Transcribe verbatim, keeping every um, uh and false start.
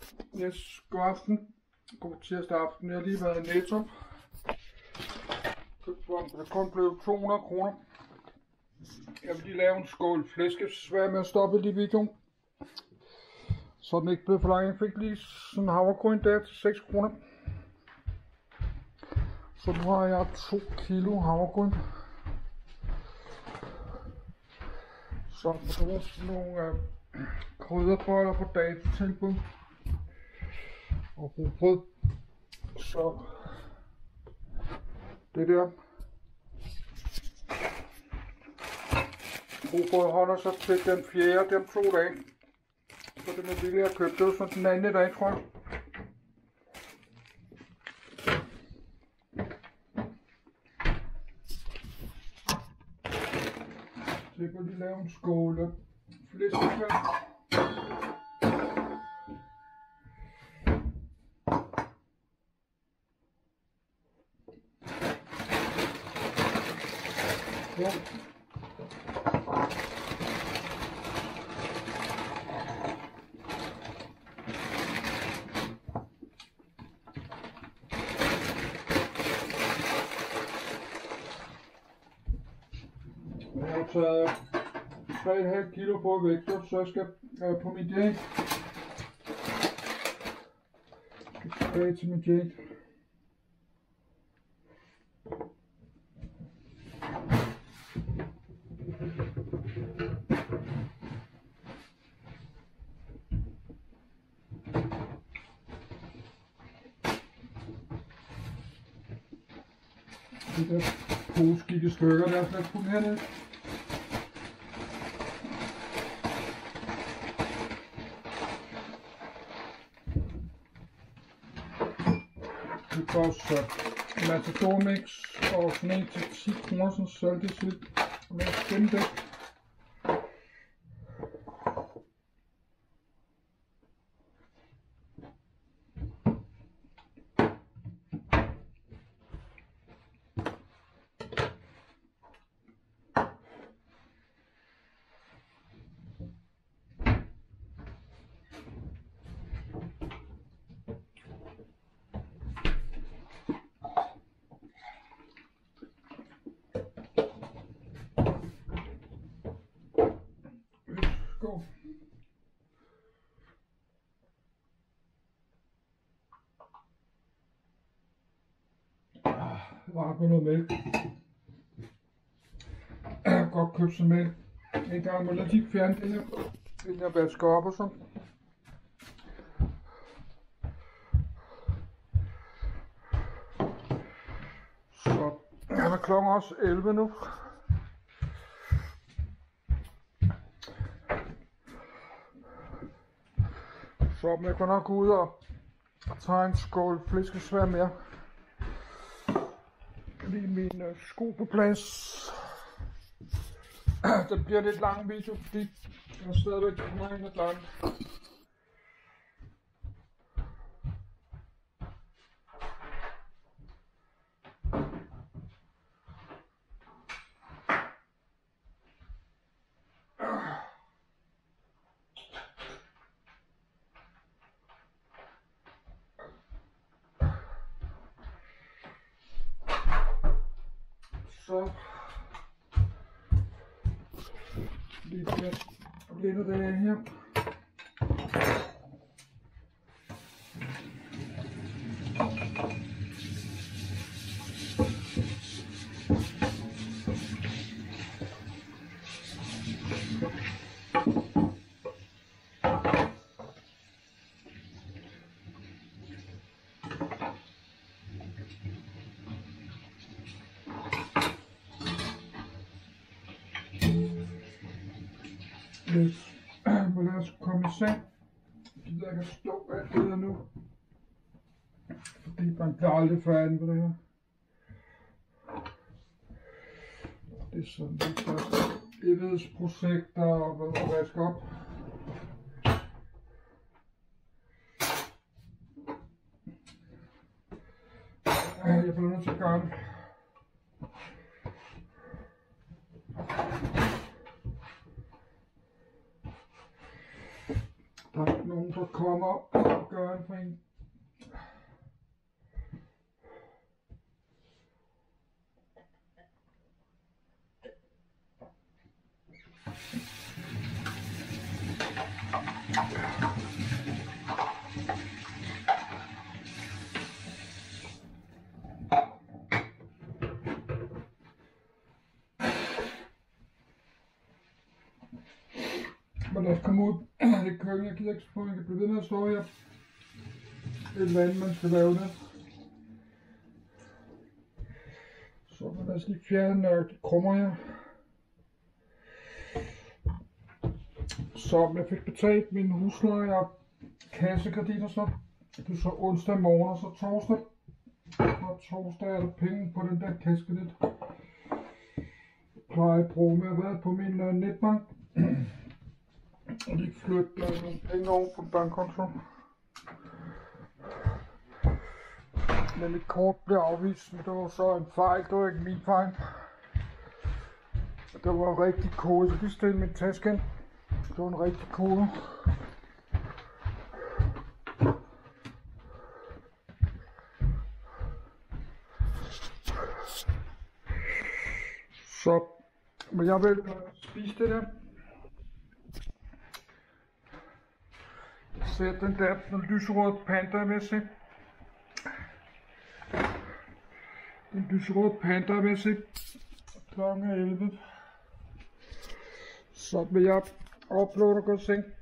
Yes, god aften. God tirsdag aften. Jeg har lige været i Netto. Det kun blev to hundrede kroner. Jeg vil lige lave en skål flæskesvær med at stoppe i videoen. Så den ikke blev for lang. Jeg fik lige sådan en havregryn der til seks kroner. Så nu har jeg to kilo havregryn. Så der var sådan nogle øh, krydderboller på datatilbud. Og rugbrød. Så det der rugbrød holder sig til den fjerde, dem to dage. Så det er billigt at købe. Det var sådan den anden dag, tror jeg. Så jeg kan lige lave en skål flæskesvær. Ja. Jeg har taget tre komma fem kilo på vægter, så jeg skal øh, på mit date. Jeg skal tilbage til mit date. Det der poskikke stykker, der er slet kun hernede. Det koster Matador Mix og sådan en til ti kroner, sådan saltet slik. Og lad os finde det. Go. Ah, varmt med noget mælk. Jeg har godt købt sådan mælk. En gang må jeg lige fjerne det her, inden jeg vasker op og sådan. Så er klokken også elleve nu. Så jeg kan nok gå ud og tage en skål flæskesvær mere. Lige min øh, sko på plads. Det bliver lidt lang video, fordi jeg stadigvæk kommer ind et land. Så lige lidt lidt af det her. Lidt. Men lad os komme i seng. Jeg kan stå alt det her nu. Fordi man bliver aldrig færdig på det her. Det er sådan lidt evighedsprojekter og hvad der vasker op. Jeg bliver nødt til at gøre det. Tak. nogen, der kommer og gør en for en. Men lad os komme ud. Det er køkken, jeg gider ikke på, jeg kan blive ved med at stå her. Det er et vand, man skal lave det. Så lad os lige fjerne de krummer her. Så jeg fik betalt min husleje og kassekredit og så. Det er så onsdag morgen og så torsdag. Og torsdag er der penge på den der kassekredit. Jeg plejer at bruge med at være på min uh, netbank. Og de flytter nogle penge over på bankkonto. Men mit kort blev afvist, men det var så en fejl, det var ikke min fejl. Det var en rigtig kode, så de stillede min taske ind. Det var en rigtig kode. Så, men jeg vil spise det der. Sæt den der den lyserøde panda med sig. Den lyserøde panda med sig. Klokken er elleve. Så vil jeg uploade og gå i seng.